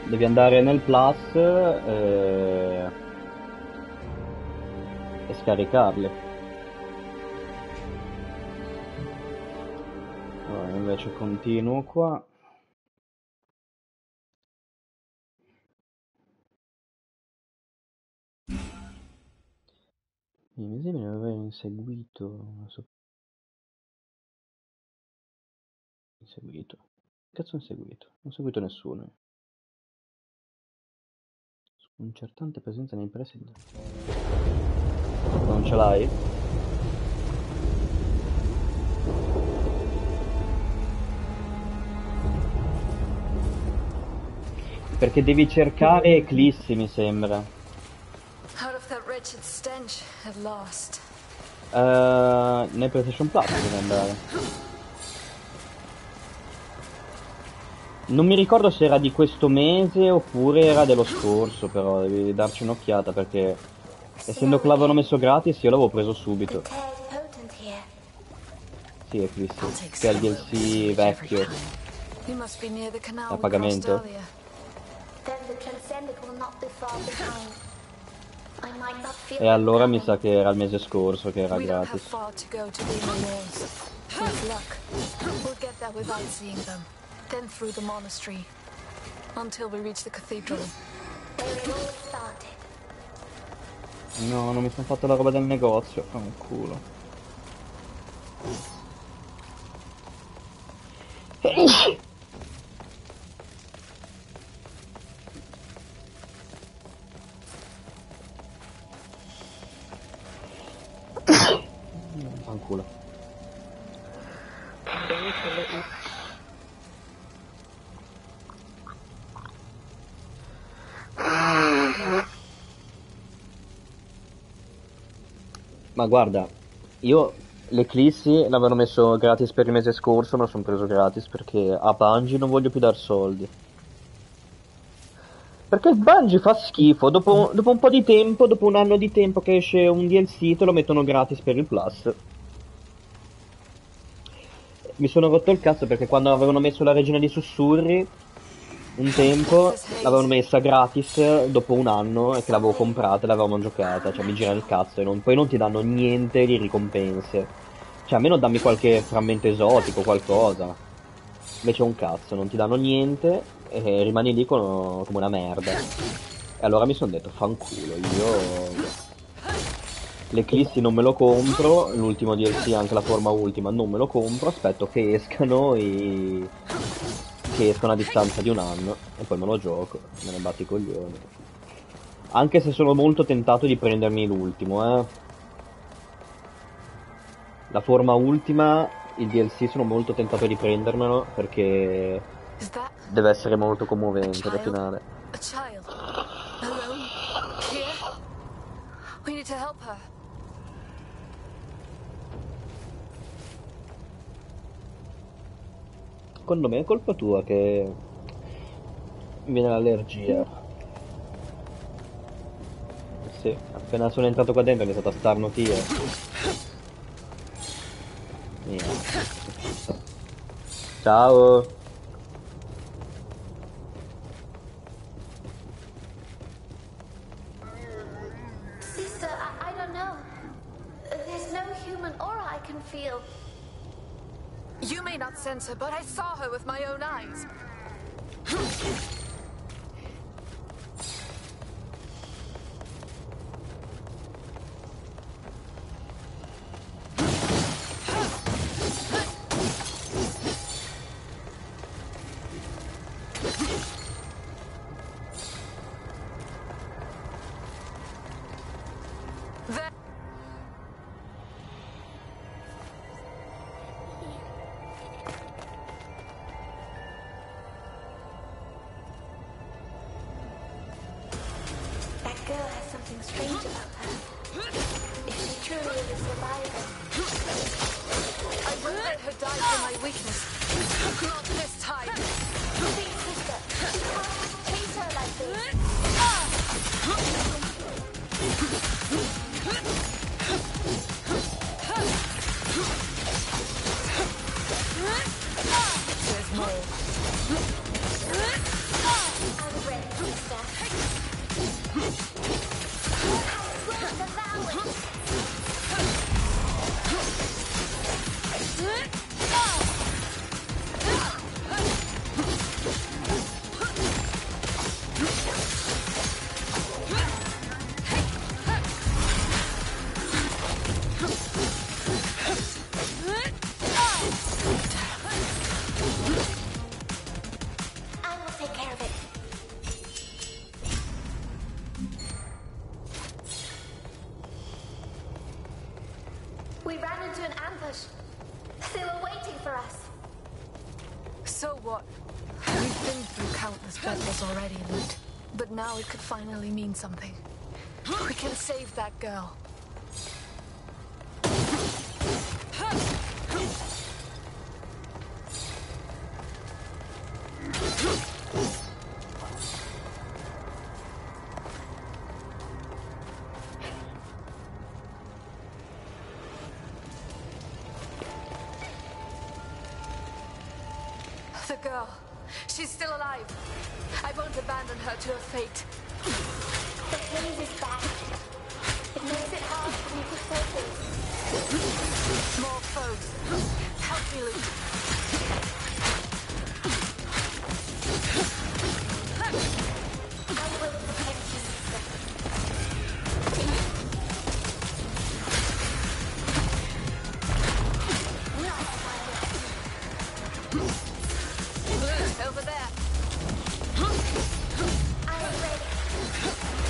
Devi andare nel plus e scaricarli. Allora, invece continuo qua. Mi sembra di aver inseguito. Inseguito. Cazzo ho inseguito? Non ho seguito nessuno. Sconcertante presenza nei pressi. Non ce l'hai? Perché devi cercare Eclissi, mi sembra. Out of that wretched stench at last. Nel PlayStation Plus devi andare. Non mi ricordo se era di questo mese oppure era dello scorso, però devi darci un'occhiata perché essendo che l'avevano messo gratis io l'avevo preso subito. Sì, Eclissi, che è il DLC vecchio. A pagamento. E allora mi sa che era il mese scorso che era gratis. Then through the monastery, until we reach the cathedral. No, non mi sono fatto la roba del negozio, fa un culo. Fa un culo. Ma guarda, io l'Eclissi l'avevano messo gratis per il mese scorso, me lo sono preso gratis perché a Bungie non voglio più dar soldi. Perché il Bungie fa schifo, dopo un po' di tempo, dopo un anno di tempo che esce un DLC te lo mettono gratis per il Plus. Mi sono rotto il cazzo perché quando avevano messo la Regina di Sussurri, un tempo, l'avevano messa gratis dopo un anno e che l'avevo comprata e l'avevamo giocata, cioè mi gira il cazzo e poi non ti danno niente di ricompense. Cioè almeno dammi qualche frammento esotico, qualcosa. Invece un cazzo, non ti danno niente e rimani lì come una merda. E allora mi sono detto, fanculo, io l'Eclissi non me lo compro, l'ultimo DLC, anche la forma ultima, non me lo compro, aspetto che escano che escono a distanza di un anno e poi me lo gioco, me ne batti i coglioni. Anche se sono molto tentato di prendermi l'ultimo, La forma ultima, il DLC sono molto tentato di prendermelo perché deve essere molto commovente la finale. A child. Alone. Here. We need to help her. Secondo me è colpa tua che mi viene l'allergia. Sì, appena sono entrato qua dentro è iniziato a starnutire. Ciao. Sister, I don't know. There's no human aura I can feel. You may not sense her, but I saw her with my own eyes. That girl has something strange about her. If she truly is a survivor. I won't let her die for my weakness. Not this time. Please, sister, you can't chase her like this. There's more. I was ready. We ran into an ambush. They were waiting for us. So what? We've been through countless battles already, Lute. But now it could finally mean something. We can save that girl. The girl. She's still alive. I won't abandon her to her fate. The haze is back. It makes it hard for me to focus. More foes. Help me, Luke. I will protect you, sister. Not Luke, over there. I am ready.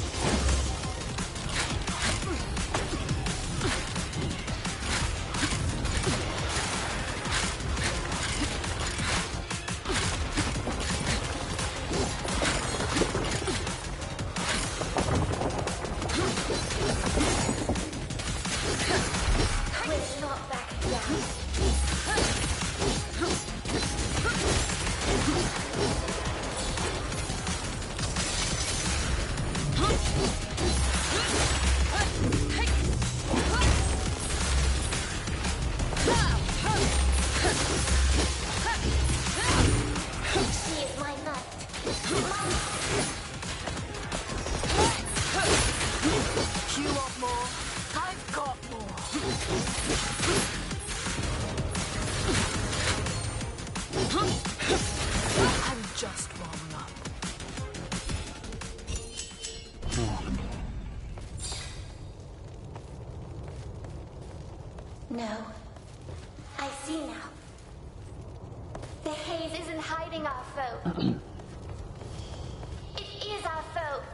We're not backing down. She is my knight. You want more? I've got more. I'm just warming up. No. I see now. The haze isn't hiding our foe. It is our foe.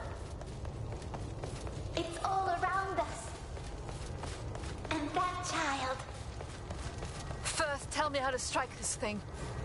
It's all around us. And that child. First, tell me how to strike this thing.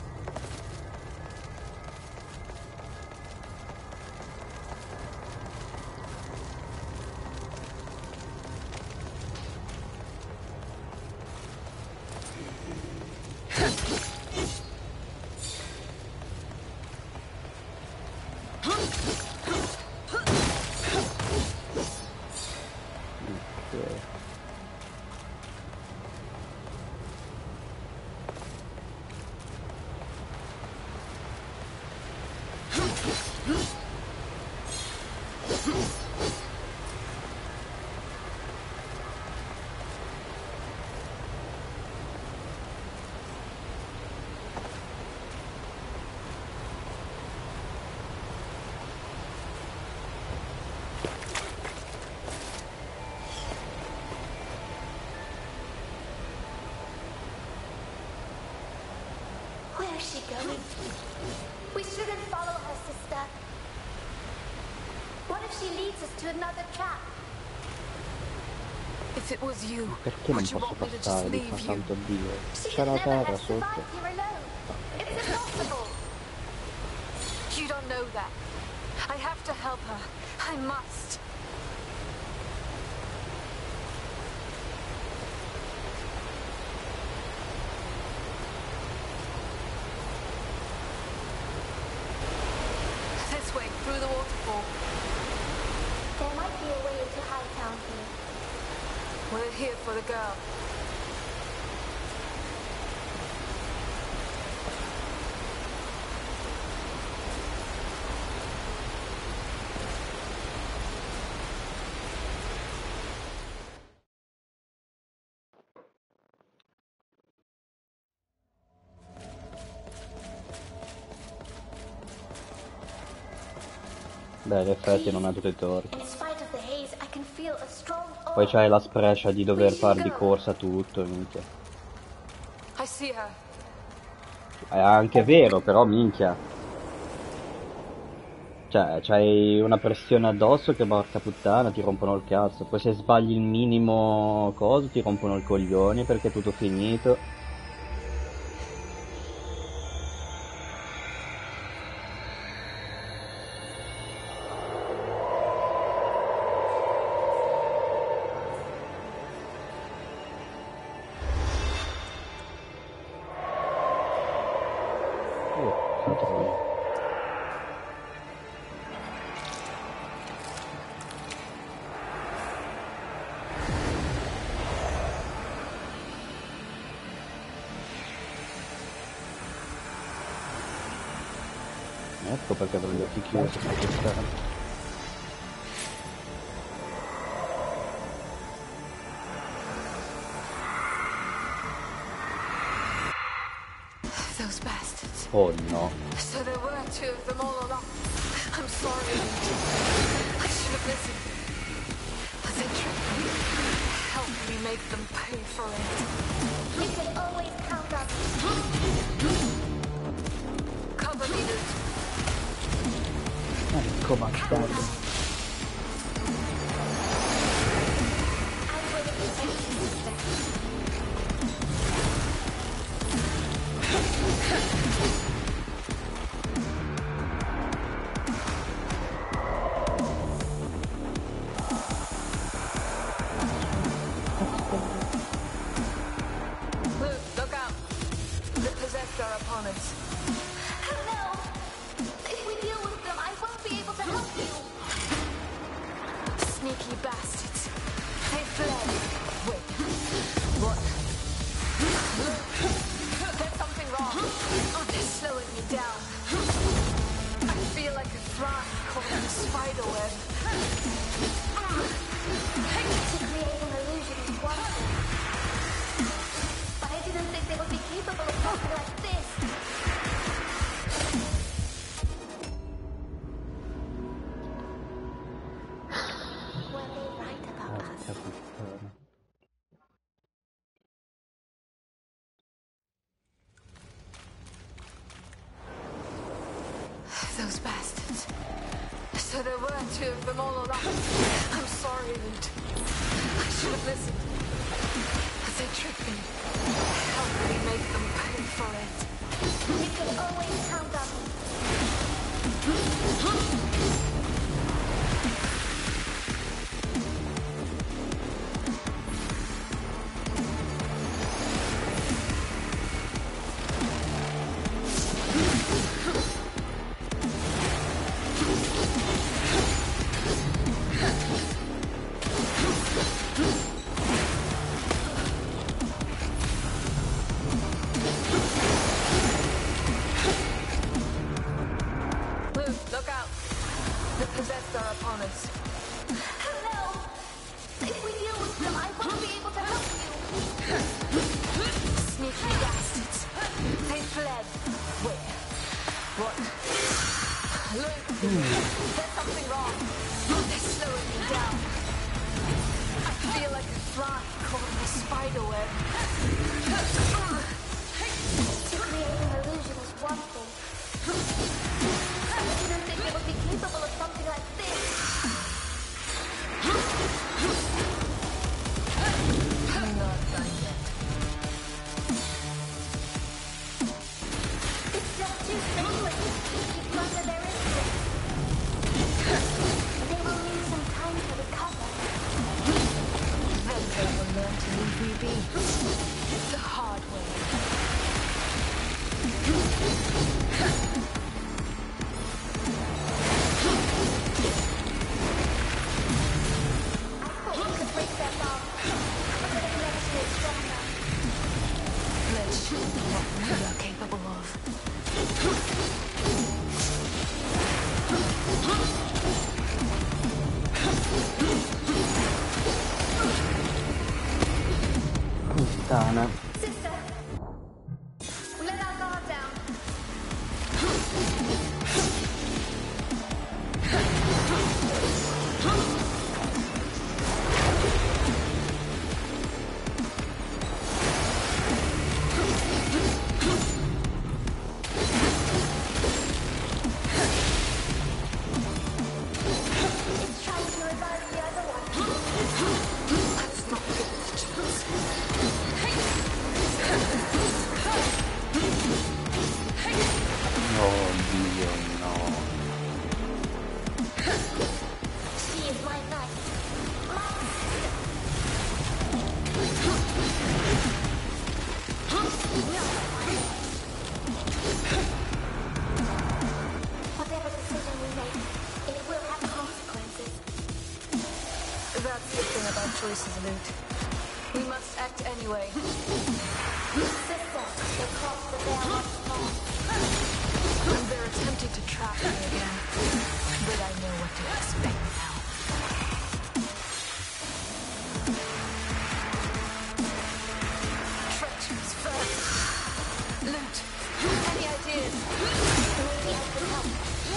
Where is she going? We shouldn't follow her, sister. What if she leads us to another trap? If it was you, Perché non would you posso want me to just passare di leave qua, you? santo Dio? She C'è could la never terra have sotto. survived here alone. It's impossible. You don't know that. I have to help her. I must. This way, through the waterfall. There might be a way into Hightown here. We're here for the girl. Beh, in effetti non ha tutti i torti. In spite of the haze, I can feel a strong Poi aura. c'hai la sprescia di dover far di corsa tutto, minchia. I see her. È anche vero, però minchia. Cioè, c'hai una pressione addosso che porca puttana, ti rompono il cazzo. Poi se sbagli il minimo coso ti rompono il coglione perché è tutto finito. Padrone. Ecco perché avrò gli occhi chiusi per questa. Those bastards. Oh no. So there were two of them all along. I'm sorry. I should have listened. They tricked me. Help me make them pay for it. You can always count on me. Cover me, dude. Ecco bastardo. I'm willing to take you, sister. Luke, look out. The possessed are upon us. No! If we deal with them, I won't be able to help you. Sneaky bastards. They fled. Wait. What? Luke, there's something wrong. They're slowing me down. I feel like a fly caught in a spider web. To create an illusion is one thing. But I didn't think they would be capable of something like this. Were they right about us? Porca puttana. Those bastards. So there were two of them all along. I'm sorry, Luke. I should have listened. They tricked me. Help me make them pay for it. You can always count on me. Luke, look out. The possessed are upon us. No! If we deal with them, I won't be able to help you. Sneaky bastards. They fled. Wait. What? Luke, there's something wrong. They're slowing me down. I feel like a fly caught in a spider web. To create an illusion is one thing. I didn't think they would be capable of something like this. I'm not done yet. It's just too speculative to keep under their influence. They will need some time to recover. Then they will learn to leave me be. The hard way. I thought we could break their bond, but the connection is stronger. Let's show them what we are capable of. Puttana. Sister, let our guard down. choices, Loot. We must act anyway. Sister, the cross the veil once more. They're attempting to trap me again, but I know what to expect now. Treacherous first. Loot, any ideas? Maybe I can help.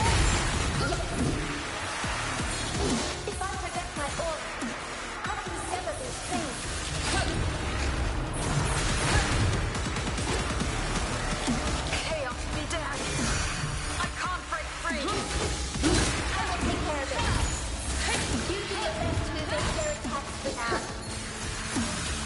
If I protect my aura, I can sever these things. Chaos be damned. I can't break free. I will take care of it. You do your best to evade their attacks for now.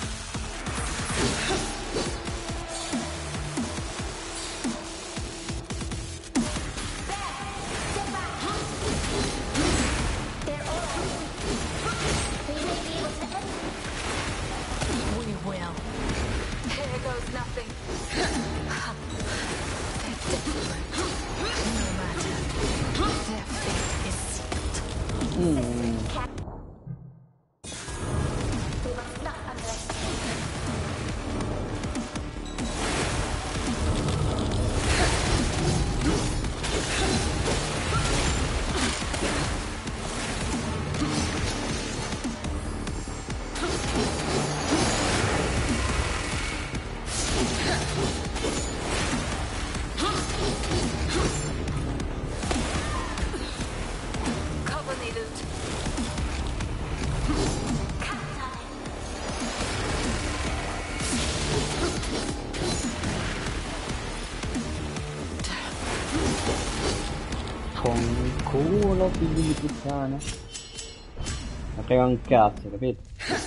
Step back. They're all we may be able to end We will. Here goes nothing. They're desperate. No matter. Their fate is sealed. We must not underestimate. Cover me, Loot. Fanculo, figli di puttana. Ma frega un cazzo, capito?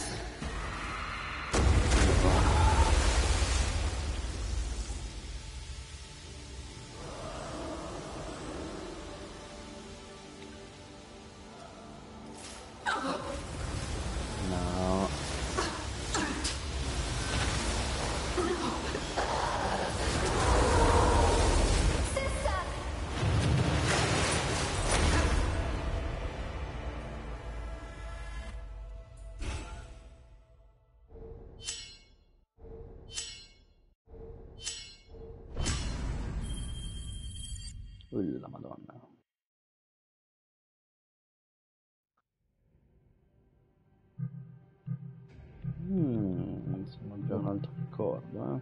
No. La Madonna. Insomma, già un altro ricordo,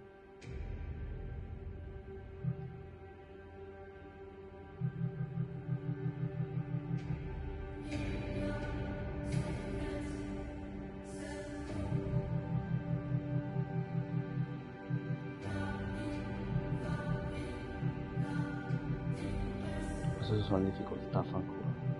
Queste sono le difficoltà, fanculo.